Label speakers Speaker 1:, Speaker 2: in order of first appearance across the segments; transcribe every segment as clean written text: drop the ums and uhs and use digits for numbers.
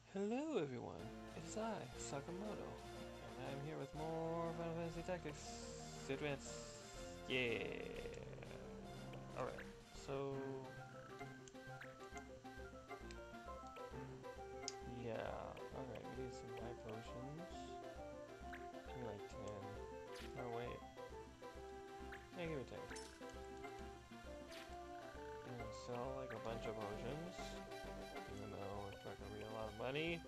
Speaker 1: Hello everyone, it's I, Sakamoto, and I'm here with more Final Fantasy Tactics Advance. Yeah. Alright, so yeah, alright, we need some high potions. Give me like 10. Oh wait. Yeah, give me 10. And sell like a bunch of potions. Even though it's not gonna be a lot of money.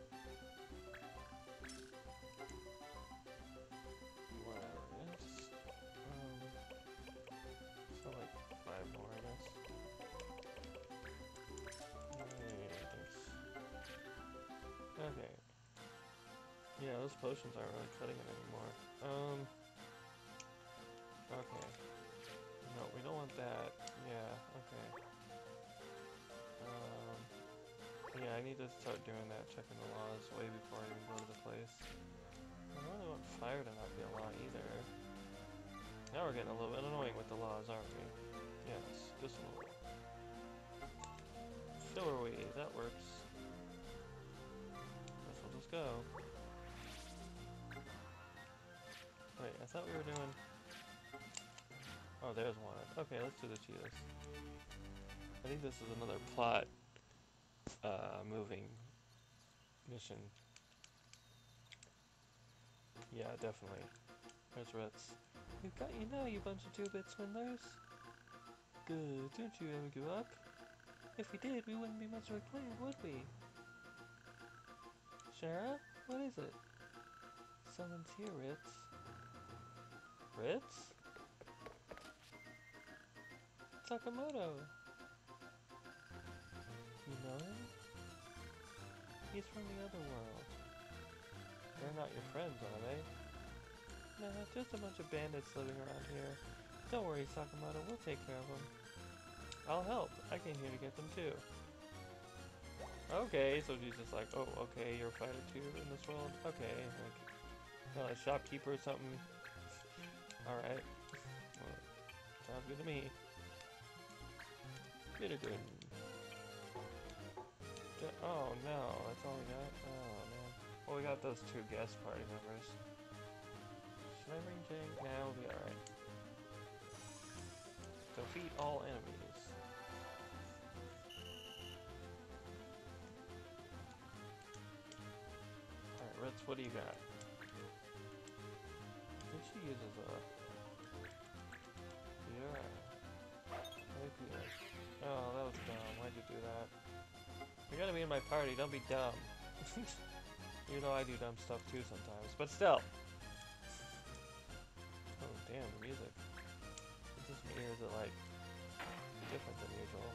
Speaker 1: Whatever it is. Sell like 5 more I guess. Okay. Yeah, those potions aren't really cutting it anymore. Okay. No, we don't want that. Yeah, okay. Yeah, I need to start doing that, checking the laws way before I even go to the place. I don't really want fire to not be a law either. Now we're getting a little bit annoying with the laws, aren't we? Yes, just a little bit. Filler weed, that works. Guess we'll just go. Wait, I thought we were doing... Oh, there's one. Okay, let's do the Cheetahs. I think this is another plot, moving mission. Yeah, definitely. There's Ritz. We've got you now, you bunch of two-bit swindlers. Good, don't you ever give up? If we did, we wouldn't be much of a clan, would we? Shara? What is it? Someone's here, Ritz. Ritz? Sakamoto! You know him? He's from the other world. They're not your friends, are they? Nah, just a bunch of bandits living around here. Don't worry, Sakamoto, we'll take care of them. I'll help. I came here to get them too. Okay, so she's just like, oh, okay, you're a fighter too in this world? Okay, like, a shopkeeper or something. Alright. Well, sounds good to me. Good. Oh no, that's all we got? Oh man. Well, we got those two guest party members. Should I bring Jang? Nah, we'll be alright. Defeat all enemies. Alright, Ritz, what do you got? I think she uses a... Yeah. Oh, that was dumb. Why'd you do that? You're gonna be in my party, don't be dumb. Even though I do dumb stuff too sometimes, but still. Oh, damn, the music. Is this me or is it like different than usual?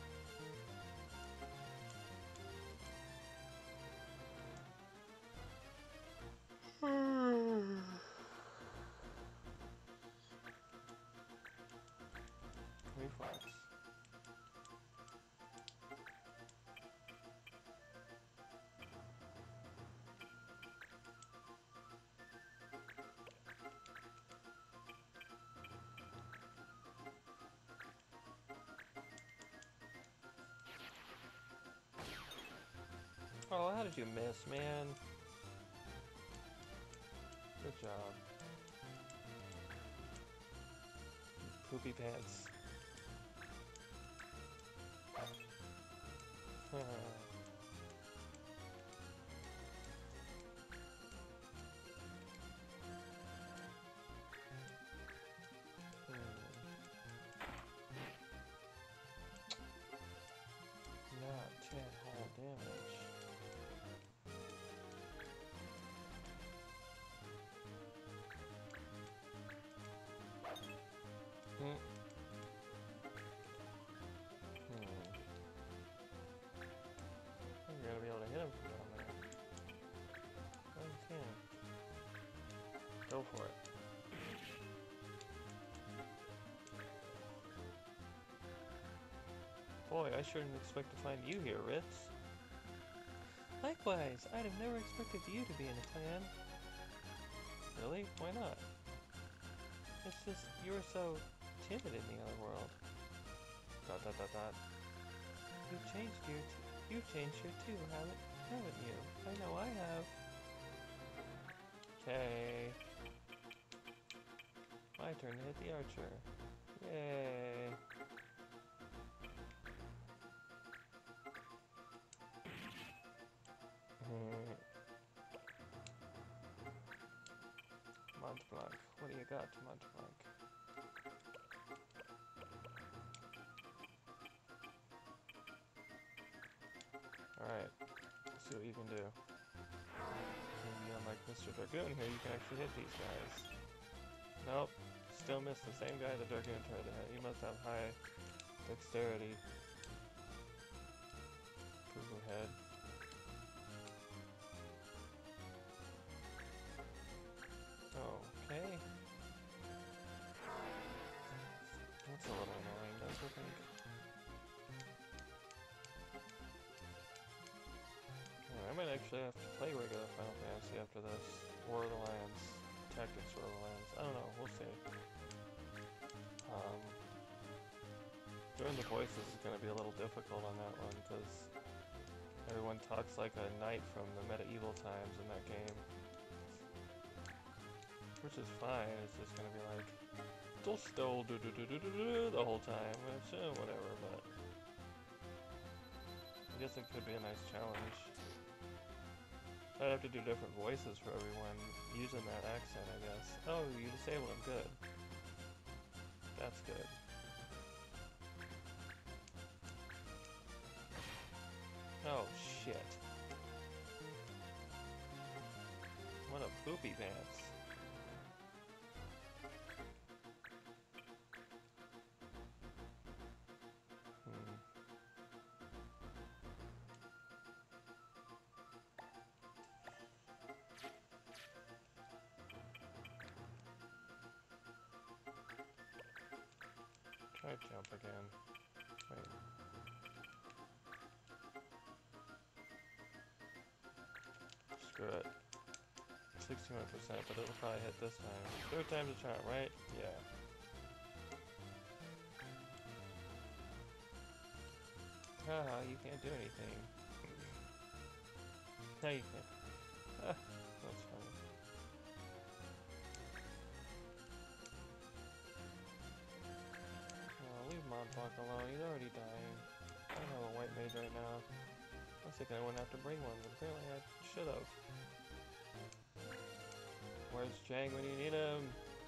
Speaker 1: Reflex. Oh, how did you miss, man? Good job. Poopy pants. Not 10 whole damage. Hmm. You're gonna be able to hit him from down there. Oh, you can. Go for it. Boy, I sure didn't expect to find you here, Ritz. Likewise, I'd have never expected you to be in a clan. Really? Why not? It's just, you were so timid in the other world. ... You've changed here too, haven't you? I know I Yay. My turn to hit the archer. Yay. Montblanc. What do you got, Montblanc? Alright. Let's see what you can do. Maybe unlike Mr. Dragoon here, you can actually hit these guys. Nope. Still missed the same guy the Dragoon tried to hit. He must have high dexterity. Poo-poo head. Okay. That's a little annoying, don't you think? I might actually have to play regular Final Fantasy after this. War of the Lands. Tactics War of the Lands. I don't know, we'll see. Doing the voices is going to be a little difficult on that one, because everyone talks like a knight from the medieval times in that game. Which is fine, it's just going to be like, still the whole time, which, whatever, but I guess it could be a nice challenge. I'd have to do different voices for everyone using that accent, I guess. Oh, you disabled them, good. That's good. Oh, shit. What a poopy pants. Try jump again. Wait. Screw it. 61%, but it'll probably hit this time. Third time's a charm, right? Yeah. Haha, you can't do anything. No, you can't. That's funny. Oh, leave Montblanc alone, he's already dying. I don't have a white mage right now. I was thinking I wouldn't have to bring one, but apparently I should've. Where's Jang when you need him?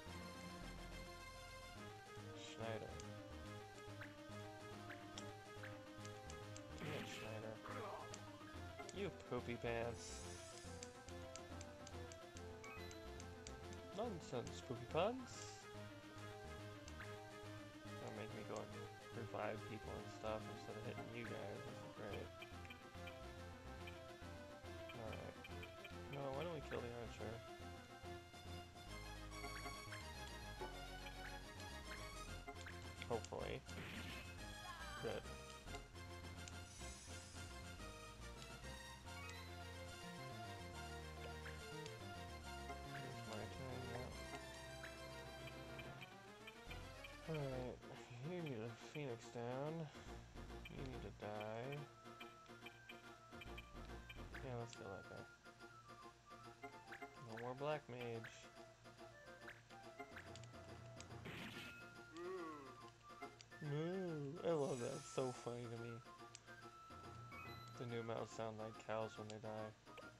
Speaker 1: Schneider. Damn it, Schneider. You poopy pants. Nonsense, poopy pants. That'll make me go and revive people and stuff instead of hitting you guys. This is great. Alright. No, why don't we kill the archer? Hopefully. Good. It's my turn now. Alright, you need a phoenix down. You need to die. Yeah, let's kill that guy. No more black mage. Moo! I love that. It's so funny to me. The new mouths sound like cows when they die.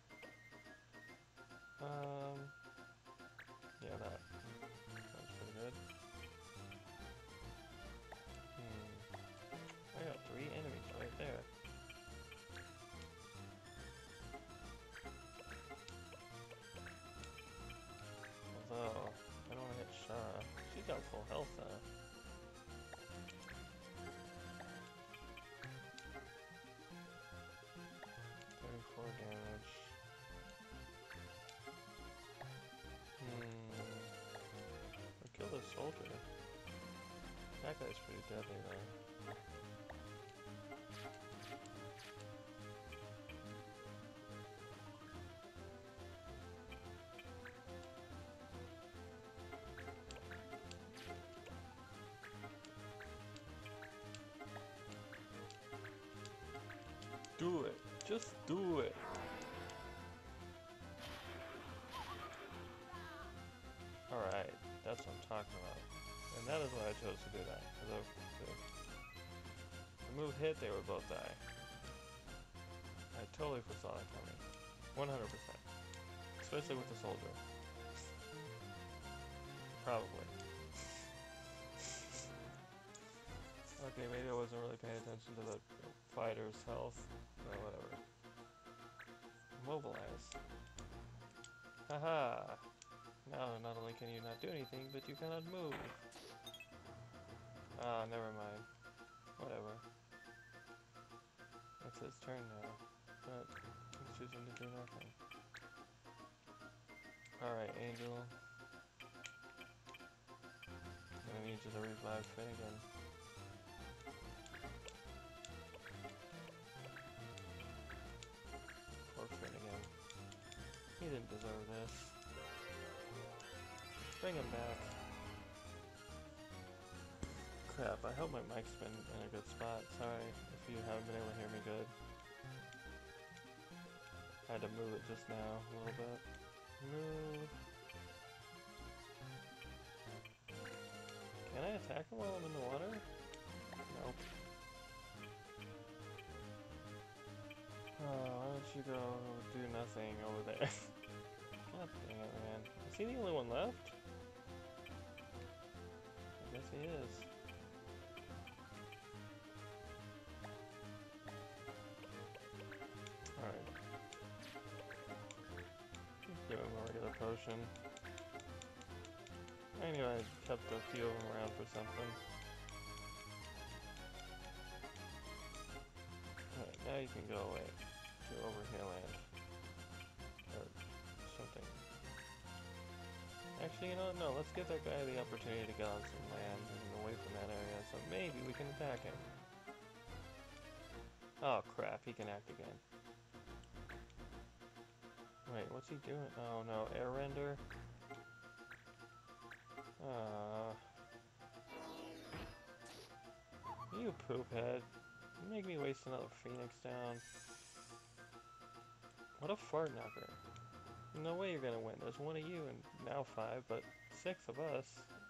Speaker 1: Yeah, that. That's pretty good. I got 3 enemies right there. Although, I don't want to hit Shara. She's got full health though. 34 damage. Or kill the soldier. That guy's pretty deadly though. Do it. Just do it. chose to do that. Because if the move hit, they would both die. I totally foresaw that coming. 100%. Especially with the soldier. Probably. Okay, maybe I wasn't really paying attention to the fighter's health. Or whatever. Mobilize. Haha! Now, not only can you not do anything, but you cannot move. Ah, never mind. Whatever. It's his turn now. But he's choosing to do nothing. Alright, Angel. I need you to revive Finnegan. Poor Finnegan. He didn't deserve this. Bring him back. Crap, I hope my mic's been in a good spot. Sorry if you haven't been able to hear me good. I had to move it just now a little bit. Move. Can I attack him while I'm in the water? Nope. Oh, why don't you go do nothing over there? God dang it, man. Is he the only one left? I guess he is. Alright. Give him a regular potion. I knew I kept a few of them around for something. Alright, now you can go away to over here land. Or something. Actually, you know what? No, let's give that guy the opportunity to get on some land and away from that area, so maybe we can attack him. Oh crap, he can act again. Wait, what's he doing? Oh no, air render? You poophead. You make me waste another Phoenix down. What a fart knocker. No way you're gonna win. There's one of you and now 5, but 6 of us.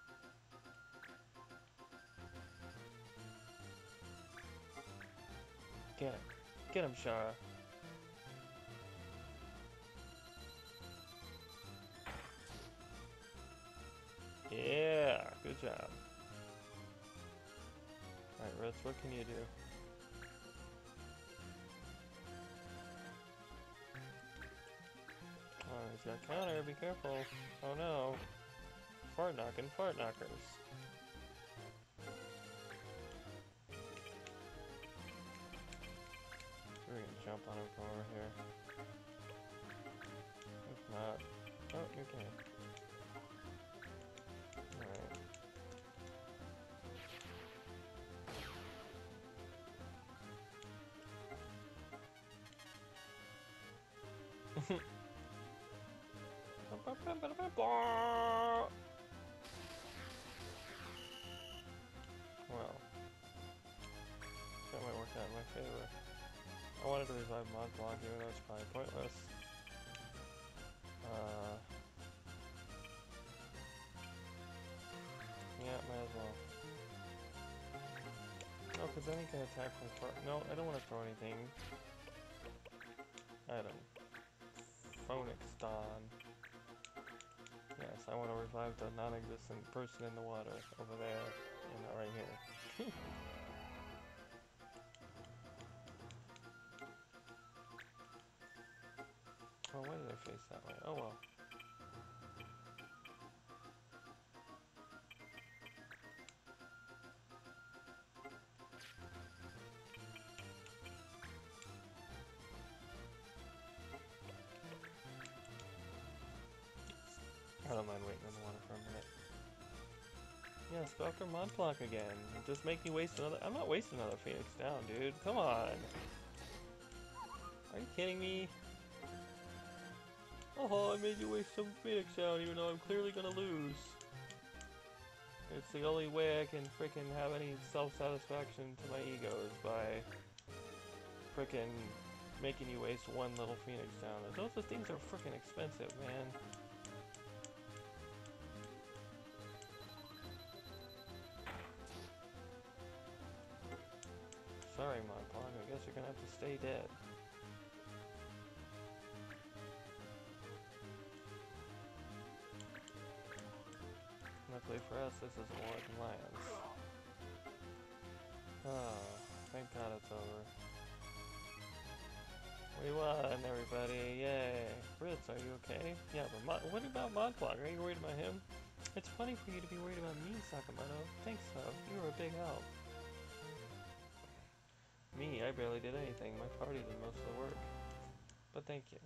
Speaker 1: Get him. Get him, Shara. Yeah, good job. Alright, Ritz, what can you do? Oh, he's got counter, be careful. Oh no. Fart knocking, fart knockers. We're gonna jump on him from over here. If not... Oh, you can. Alright. Well, that might work out in my favor. I wanted to revive Mod Block, even though it's probably pointless. Yeah, might as well. No, because then he can attack from far. No, I don't want to throw anything. Item. Phoenix Dawn. Yes, I want to revive the non-existent person in the water over there, and not right here. Oh, why did I face that way? Oh well. I don't mind waiting in the water for a minute. Yes, Dr. Montblanc again. Just make me waste another. I'm not wasting another Phoenix down, dude. Come on. Are you kidding me? Oh, I made you waste some Phoenix down, even though I'm clearly gonna lose. It's the only way I can frickin' have any self-satisfaction to my ego is by frickin' making you waste one little Phoenix down. Those things are frickin' expensive, man. Sorry, Monpong, I guess you're gonna have to stay dead. Luckily for us, this is more than lions. Oh, thank God it's over. We won, everybody, yay! Ritz, are you okay? Yeah, but what about Monpong? Are you worried about him? It's funny for you to be worried about me, Sakamoto. Thanks, though. You were a big help. Me, I barely did anything. My party did most of the work. But thank you.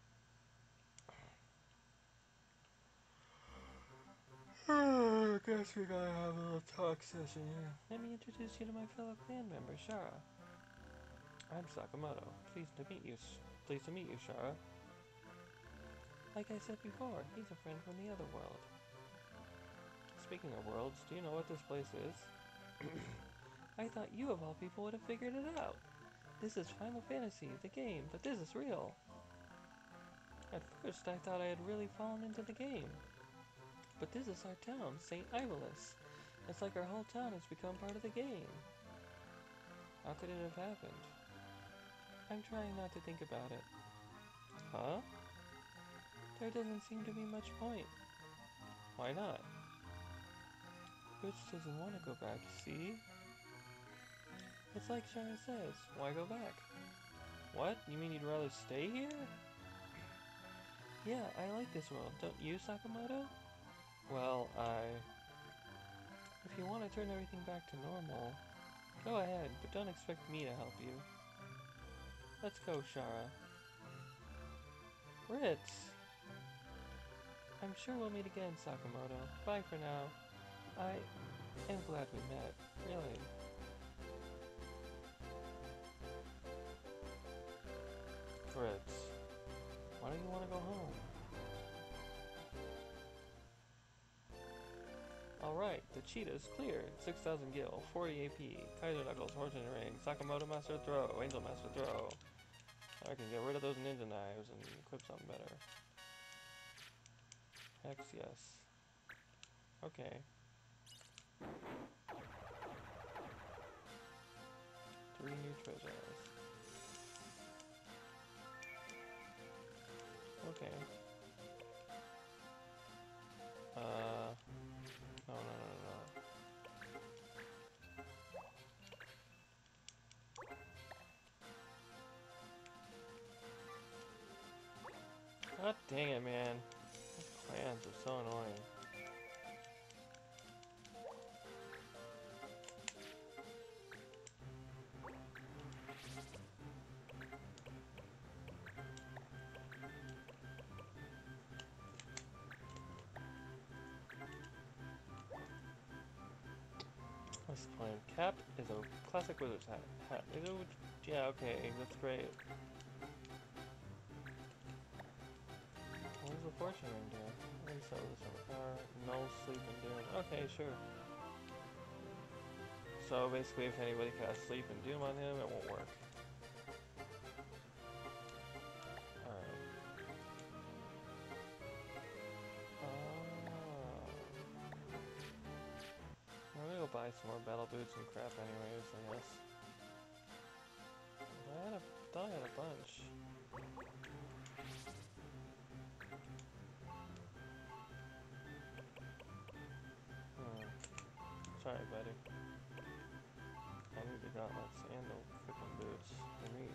Speaker 1: I guess we gotta have a little talk session here. Let me introduce you to my fellow clan member, Shara. I'm Sakamoto. Pleased to meet you, Shara. Like I said before, he's a friend from the other world. Speaking of worlds, do you know what this place is? I thought you of all people would have figured it out. This is Final Fantasy, the game, but this is real. At first, I thought I had really fallen into the game. But this is our town, St. Ivolus. It's like our whole town has become part of the game. How could it have happened? I'm trying not to think about it. Huh? There doesn't seem to be much point. Why not? Rich doesn't want to go back, see? It's like Shara says, why go back? What? You mean you'd rather stay here? Yeah, I like this world, don't you, Sakamoto? Well, if you want to turn everything back to normal, go ahead, but don't expect me to help you. Let's go, Shara. Ritz! I'm sure we'll meet again, Sakamoto. Bye for now. I am glad we met, really. Ritz, why don't you want to go home? Alright, the Cheetahs cleared. 6,000 gil, 40 AP, Kaiser Knuckles, Fortune Ring, Sakamoto Master Throw, Angel Master Throw. I can get rid of those ninja knives and equip something better. Hex yes. Okay. 3 new treasures. Okay. No, no, no, no. God dang it, man. These clans are so annoying. This plan. Cap is a classic wizard's hat. Yeah, okay, that's great. What does the fortune ring do? Reset with the power. No sleep and doom. Okay, sure. So basically, if anybody casts sleep and doom on him, it won't work. Alright. I'm gonna go buy some more battle boots and crap anyways, I guess. I thought I had a bunch. Sorry, buddy. I need the gauntlets and the freaking boots. For me.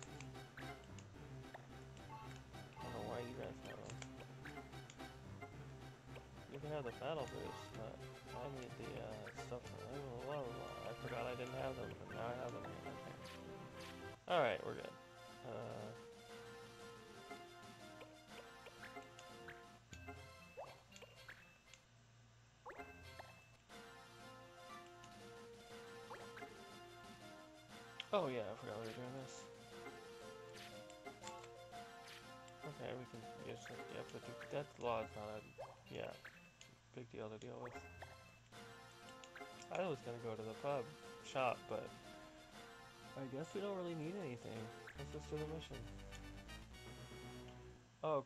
Speaker 1: I don't know why you guys have them. You can have the battle boots, but I need the stuff. I forgot I didn't have them, but now I have them. Okay. Alright, we're good. Oh yeah, I forgot we were doing this. Okay, we can use it. Yep, that law is not a big deal to deal with. I was gonna go to the shop, but I guess we don't really need anything. Let's just do the mission.